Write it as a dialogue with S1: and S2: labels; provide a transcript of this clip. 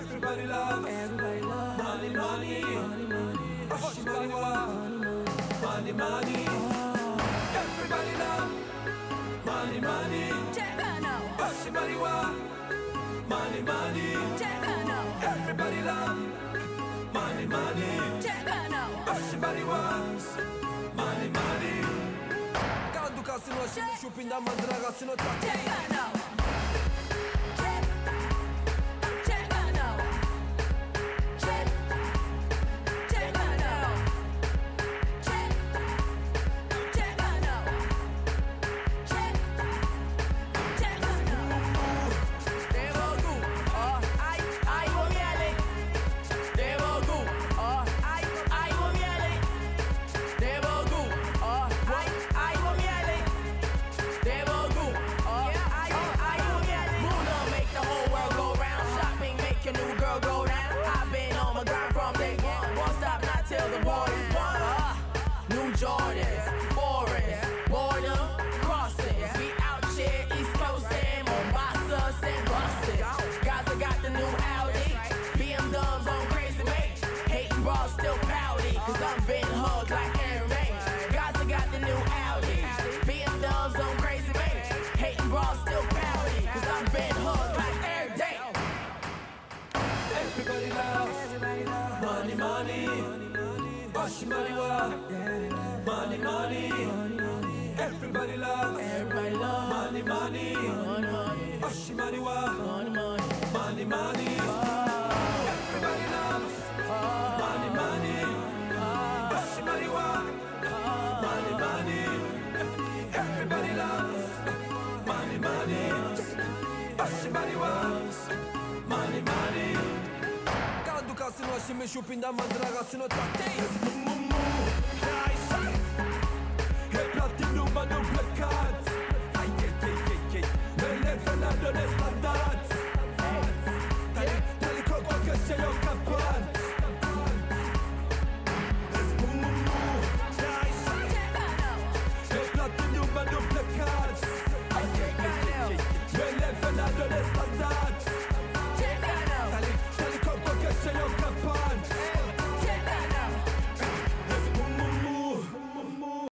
S1: Everybody love, money, money, everybody want, money, money. Everybody love, money, money, everybody want, money, money. Everybody love, money, money, everybody wants, money, money. Quando cassino scende shopping da mandraga sino tatti.
S2: Till the war is won. New Jordans, foreigns, border crossings. We out here East Coast and Mombasa, St. Boston. Gaza got the new Audi, BMWs on crazy mate. Hating bras still pouty, cause I'm been hugged like Aaron May. Gaza got the new Audi, BMWs on crazy mate. Hating bras still pouty, cause I'm been hugged like every day.
S1: Everybody loves, money, money. Wash money, money, money. Everybody love, money, money. Wash money, money, money. Everybody loves, money, money. Wash money, money, money. Everybody loves, money, money. Wash money, money, money. Cassino și mi shopping da mandraga sino tatti.